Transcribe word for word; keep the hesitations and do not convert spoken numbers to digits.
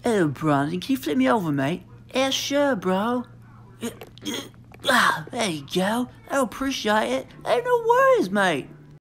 Hello, Brandon. Can you flip me over, mate? Yeah, sure, bro. Ah, there you go. I appreciate it. Hey, no worries, mate.